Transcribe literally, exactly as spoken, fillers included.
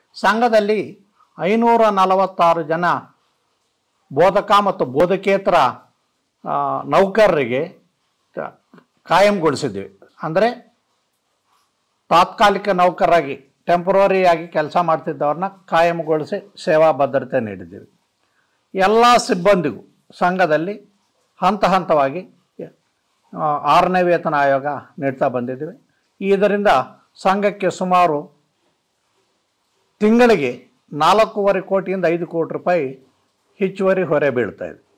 ಸಂಘದಲ್ಲಿ ಐನೂರ ನಲವತ್ತಾರು ಜನ ಬೋಧಕ ಮತ್ತು ಬೋಧಕೇತರ ನೌಕರರಿಗೆ ಕಾಯಂಗೊಳಿಸಿದ್ವಿ. ಅಂದರೆ ತಾತ್ಕಾಲಿಕ ನೌಕರರಾಗಿ ಟೆಂಪ್ರವರಿಯಾಗಿ ಕೆಲಸ ಮಾಡ್ತಿದ್ದವ್ರನ್ನ ಕಾಯಂಗೊಳಿಸಿ ಸೇವಾ ಭದ್ರತೆ ನೀಡಿದ್ದೀವಿ. ಎಲ್ಲ ಸಿಬ್ಬಂದಿಗೂ ಸಂಘದಲ್ಲಿ ಹಂತ ಹಂತವಾಗಿ ಆರನೇ ವೇತನ ಆಯೋಗ ನೀಡ್ತಾ ಬಂದಿದ್ದೀವಿ. ಇದರಿಂದ ಸಂಘಕ್ಕೆ ಸುಮಾರು ತಿಂಗಳಿಗೆ ನಾಲ್ಕೂವರೆ ಕೋಟಿಯಿಂದ ಐದು ಕೋಟಿ ರೂಪಾಯಿ ಹೆಚ್ಚುವರಿ ಹೊರೆ ಬೀಳ್ತಾ ಇದೆ.